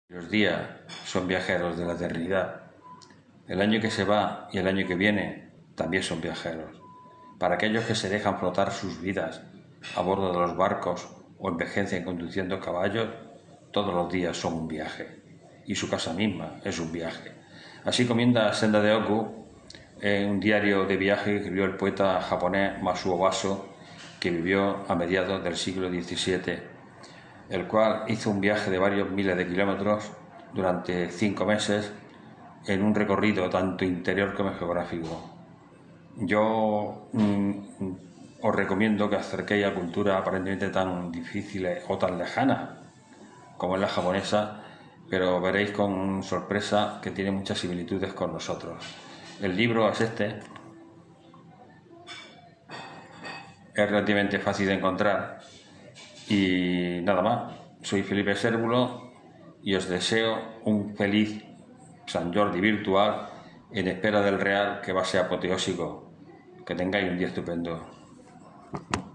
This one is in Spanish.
Los días son viajeros de la eternidad. El año que se va y el año que viene también son viajeros. Para aquellos que se dejan flotar sus vidas a bordo de los barcos o envejecen conduciendo caballos, todos los días son un viaje. Y su casa misma es un viaje. Así comienza Senda de Oku, en un diario de viaje que escribió el poeta japonés Masuo Baso, que vivió a mediados del siglo XVII, el cual hizo un viaje de varios miles de kilómetros durante 5 meses en un recorrido tanto interior como geográfico. Yo os recomiendo que acerquéis a culturas aparentemente tan difíciles o tan lejanas como es la japonesa, pero veréis con sorpresa que tiene muchas similitudes con nosotros. El libro es este, es relativamente fácil de encontrar y nada más. Soy Felipe Cérvulo y os deseo un feliz San Jordi virtual en espera del real, que va a ser apoteósico. Que tengáis un día estupendo.